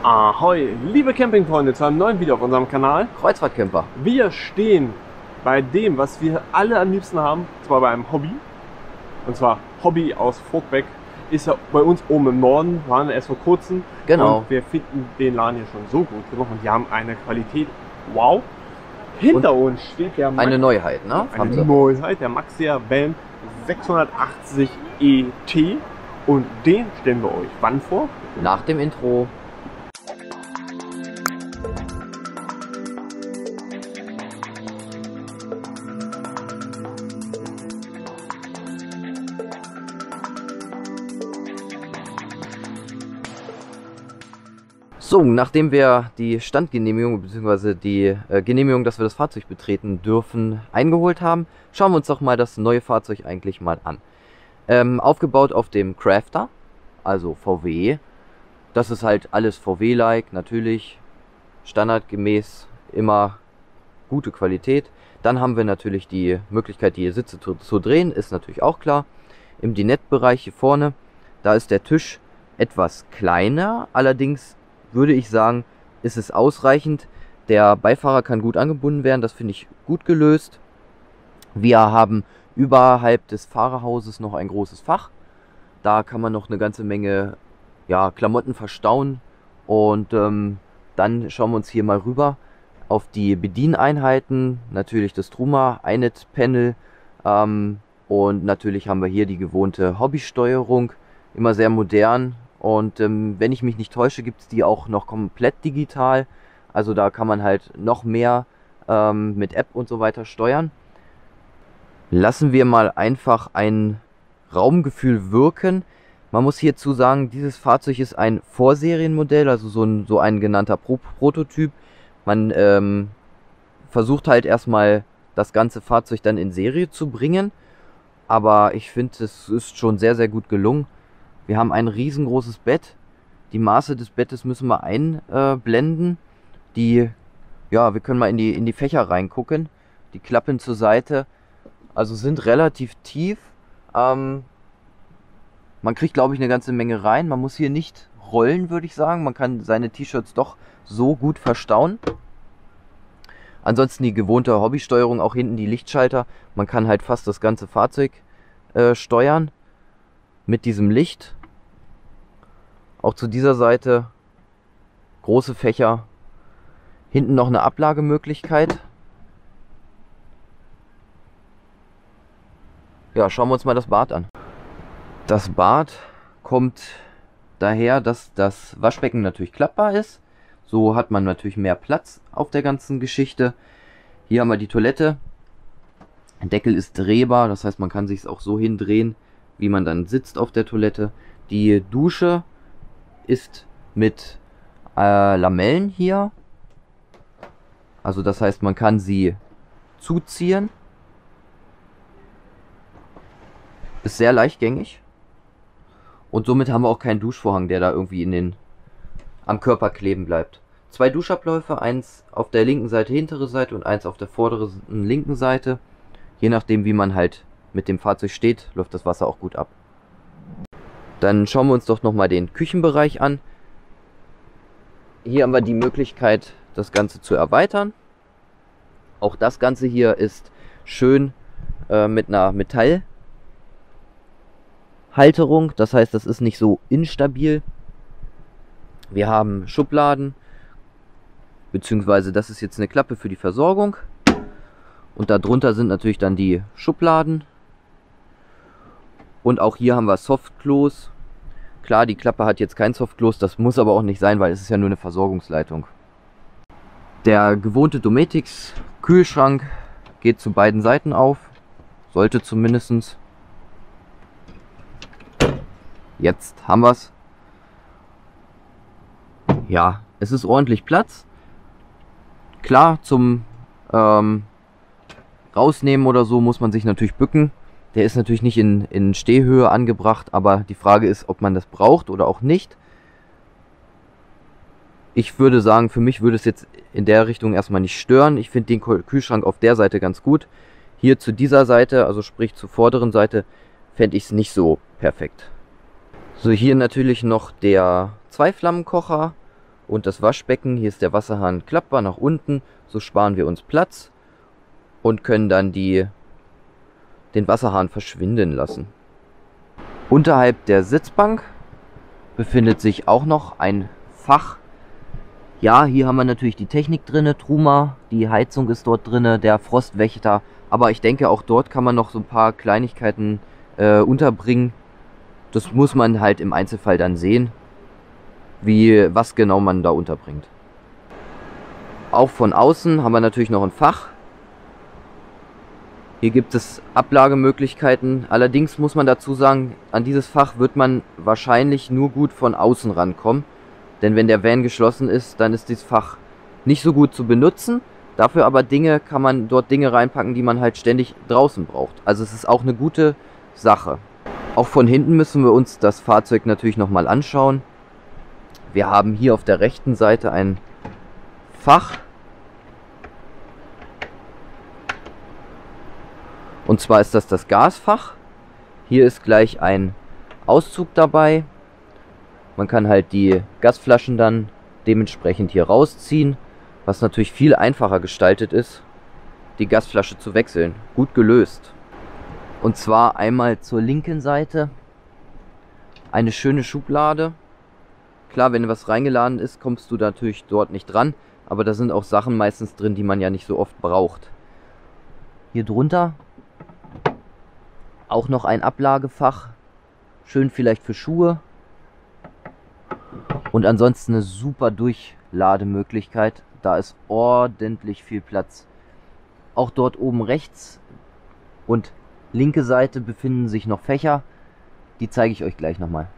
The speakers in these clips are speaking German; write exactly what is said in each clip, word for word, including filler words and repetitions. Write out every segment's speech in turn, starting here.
Ahoi, liebe Campingfreunde, zu einem neuen Video auf unserem Kanal. Kreuzfahrtcamper. Wir stehen bei dem, was wir alle am liebsten haben, zwar bei einem Hobby. Und zwar Hobby aus Vogtbeck. Ist ja bei uns oben im Norden, waren wir erst vor kurzem. Genau. Und wir finden den Laden hier schon so gut genug und die haben eine Qualität. Wow. Hinter und uns steht der Max, eine Neuheit, ne? Eine Neuheit, der Maxxia Bam sechshundertachtzig E T. Und den stellen wir euch wann vor? Nach dem Intro. So, nachdem wir die Standgenehmigung bzw. die äh, Genehmigung, dass wir das Fahrzeug betreten dürfen, eingeholt haben, schauen wir uns doch mal das neue Fahrzeug eigentlich mal an. Ähm, aufgebaut auf dem Crafter, also V W. Das ist halt alles V W-like, natürlich, standardgemäß, immer gute Qualität. Dann haben wir natürlich die Möglichkeit, die Sitze zu, zu drehen, ist natürlich auch klar. Im Dinette-Bereich hier vorne, da ist der Tisch etwas kleiner, allerdings würde ich sagen, ist es ausreichend. Der Beifahrer kann gut angebunden werden, das finde ich gut gelöst. Wir haben überhalb des Fahrerhauses noch ein großes Fach. Da kann man noch eine ganze Menge ja, Klamotten verstauen. Und ähm, dann schauen wir uns hier mal rüber auf die Bedieneinheiten. Natürlich das Truma I N E T-Panel. Ähm, und natürlich haben wir hier die gewohnte Hobbysteuerung. Immer sehr modern. Und ähm, wenn ich mich nicht täusche, gibt es die auch noch komplett digital. Also da kann man halt noch mehr ähm, mit App und so weiter steuern. Lassen wir mal einfach ein Raumgefühl wirken. Man muss hierzu sagen, dieses Fahrzeug ist ein Vorserienmodell, also so ein, so ein genannter Pro Prototyp. Man ähm, versucht halt erstmal das ganze Fahrzeug dann in Serie zu bringen. Aber ich finde, es ist schon sehr, sehr gut gelungen. Wir haben ein riesengroßes Bett. Die Maße des Bettes müssen wir einblenden. Die, ja, wir können mal in die, in die Fächer reingucken. Die Klappen zur Seite, also sind relativ tief. Ähm, man kriegt, glaube ich, eine ganze Menge rein. Man muss hier nicht rollen, würde ich sagen. Man kann seine T-Shirts doch so gut verstauen. Ansonsten die gewohnte Hobbysteuerung, auch hinten die Lichtschalter. Man kann halt fast das ganze Fahrzeug äh, steuern mit diesem Licht. Auch zu dieser Seite große Fächer, hinten noch eine Ablagemöglichkeit. Ja, schauen wir uns mal das Bad an. Das Bad kommt daher, dass das Waschbecken natürlich klappbar ist. So hat man natürlich mehr Platz auf der ganzen Geschichte. Hier haben wir die Toilette. Der Deckel ist drehbar, das heißt, man kann sich es auch so hindrehen, wie man dann sitzt auf der Toilette. Die Dusche ist mit äh, Lamellen hier. Also das heißt, man kann sie zuziehen. Ist sehr leichtgängig. Und somit haben wir auch keinen Duschvorhang, der da irgendwie in den, am Körper kleben bleibt. Zwei Duschabläufe, eins auf der linken Seite, hintere Seite und eins auf der vorderen linken Seite. Je nachdem, wie man halt mit dem Fahrzeug steht, läuft das Wasser auch gut ab. Dann schauen wir uns doch nochmal den Küchenbereich an. Hier haben wir die Möglichkeit, das Ganze zu erweitern. Auch das Ganze hier ist schön äh, mit einer Metallhalterung. Das heißt, das ist nicht so instabil. Wir haben Schubladen, beziehungsweise das ist jetzt eine Klappe für die Versorgung. Und darunter sind natürlich dann die Schubladen. Und auch hier haben wir Softklos. Klar, die Klappe hat jetzt kein Softklos, das muss aber auch nicht sein, weil es ist ja nur eine Versorgungsleitung. Der gewohnte Dometix Kühlschrank geht zu beiden Seiten auf. Sollte zumindest. Jetzt haben wir es. Ja, es ist ordentlich Platz. Klar, zum ähm, Rausnehmen oder so muss man sich natürlich bücken. Der ist natürlich nicht in, in Stehhöhe angebracht, aber die Frage ist, ob man das braucht oder auch nicht. Ich würde sagen, für mich würde es jetzt in der Richtung erstmal nicht stören. Ich finde den Kühlschrank auf der Seite ganz gut. Hier zu dieser Seite, also sprich zur vorderen Seite, fände ich es nicht so perfekt. So, hier natürlich noch der Zweiflammenkocher und das Waschbecken. Hier ist der Wasserhahn klappbar nach unten, so sparen wir uns Platz und können dann die, den Wasserhahn verschwinden lassen. Unterhalb der Sitzbank befindet sich auch noch ein Fach. Ja, hier haben wir natürlich die Technik drinne, Truma, die Heizung ist dort drinne, der Frostwächter, aber ich denke auch dort kann man noch so ein paar Kleinigkeiten äh, unterbringen. Das muss man halt im Einzelfall dann sehen, wie was genau man da unterbringt. Auch von außen haben wir natürlich noch ein Fach. Hier gibt es Ablagemöglichkeiten, allerdings muss man dazu sagen, an dieses Fach wird man wahrscheinlich nur gut von außen rankommen. Denn wenn der Van geschlossen ist, dann ist dieses Fach nicht so gut zu benutzen. Dafür aber Dinge, kann man dort Dinge reinpacken, die man halt ständig draußen braucht. Also es ist auch eine gute Sache. Auch von hinten müssen wir uns das Fahrzeug natürlich nochmal anschauen. Wir haben hier auf der rechten Seite ein Fach. Und zwar ist das das Gasfach. Hier ist gleich ein Auszug dabei. Man kann halt die Gasflaschen dann dementsprechend hier rausziehen, was natürlich viel einfacher gestaltet ist, die Gasflasche zu wechseln. Gut gelöst. Und zwar einmal zur linken Seite eine schöne Schublade. Klar, wenn was reingeladen ist, kommst du natürlich dort nicht dran, aber da sind auch Sachen meistens drin, die man ja nicht so oft braucht. Hier drunter auch noch ein Ablagefach, schön vielleicht für Schuhe. Und ansonsten eine super Durchlademöglichkeit. Da ist ordentlich viel Platz. Auch dort oben rechts und linke Seite befinden sich noch Fächer. Die zeige ich euch gleich nochmal.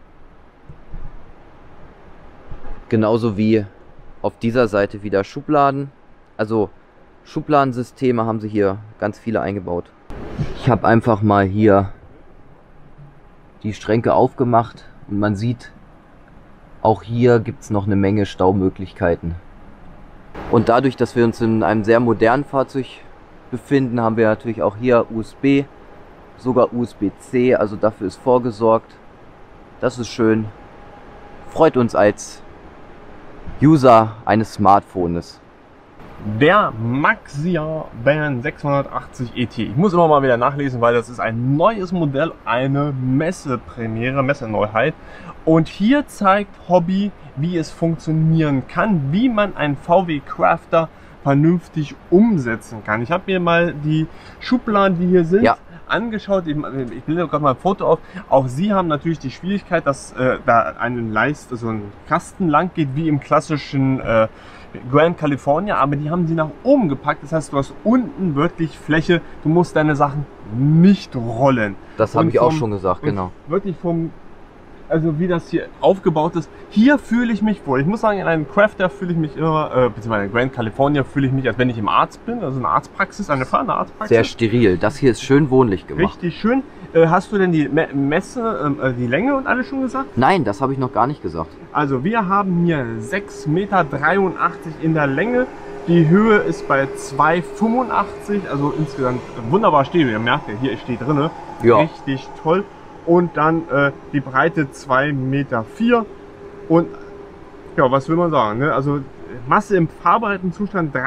Genauso wie auf dieser Seite wieder Schubladen. Also Schubladensysteme haben sie hier ganz viele eingebaut. Ich habe einfach mal hier die Schränke aufgemacht und man sieht, auch hier gibt es noch eine Menge Staumöglichkeiten. Und dadurch, dass wir uns in einem sehr modernen Fahrzeug befinden, haben wir natürlich auch hier U S B, sogar U S B C, also dafür ist vorgesorgt. Das ist schön. Freut uns als User eines Smartphones. Der Maxia Van sechshundertachtzig E T. Ich muss immer mal wieder nachlesen, weil das ist ein neues Modell, eine Messepremiere, Messeneuheit. Und hier zeigt Hobby, wie es funktionieren kann, wie man einen V W Crafter vernünftig umsetzen kann. Ich habe mir mal die Schubladen, die hier sind, ja, angeschaut. Ich bilde gerade mal ein Foto auf. Auch sie haben natürlich die Schwierigkeit, dass äh, da einen Leist, also ein Kasten lang geht, wie im klassischen äh, Grand California, aber die haben sie nach oben gepackt. Das heißt, du hast unten wirklich Fläche. Du musst deine Sachen nicht rollen. Das habe ich auch schon gesagt, genau. Wirklich vom, also wie das hier aufgebaut ist. Hier fühle ich mich wohl. Ich muss sagen, in einem Crafter fühle ich mich immer, äh, beziehungsweise in Grand California fühle ich mich, als wenn ich im Arzt bin. Also eine Arztpraxis, eine fahrende Arztpraxis. Sehr steril. Das hier ist schön wohnlich gemacht. Richtig schön. Äh, hast du denn die Me Messe, äh, die Länge und alles schon gesagt? Nein, das habe ich noch gar nicht gesagt. Also wir haben hier sechs Meter dreiundachtzig in der Länge. Die Höhe ist bei zwei Meter fünfundachtzig. Also insgesamt wunderbar Stereo. Ihr merkt ja, hier steht drin. Ja. Richtig toll. Und dann äh, die Breite zwei Meter vier. Und ja, was will man sagen? Ne? Also Masse im fahrbereiten Zustand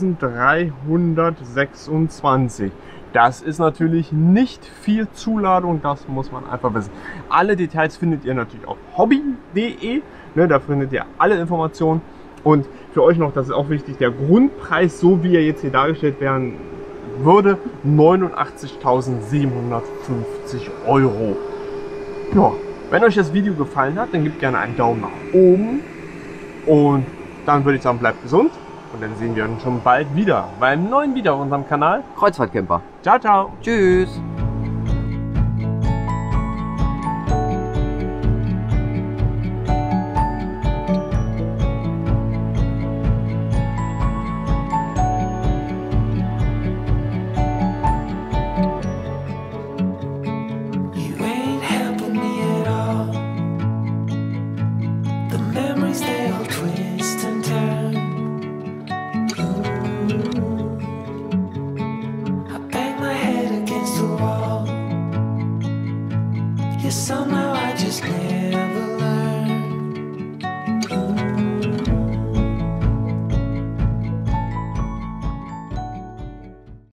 dreitausenddreihundertsechsundzwanzig. Das ist natürlich nicht viel Zuladung, das muss man einfach wissen. Alle Details findet ihr natürlich auf hobby punkt de. Ne, da findet ihr alle Informationen. Und für euch noch, das ist auch wichtig, der Grundpreis, so wie er jetzt hier dargestellt werden würde, neunundachtzigtausendsiebenhundertfünfzig Euro. Ja, wenn euch das Video gefallen hat, dann gebt gerne einen Daumen nach oben. Und dann würde ich sagen, bleibt gesund. Und dann sehen wir uns schon bald wieder bei einem neuen Video auf unserem Kanal Kreuzfahrtcamper. Ciao, ciao. Tschüss.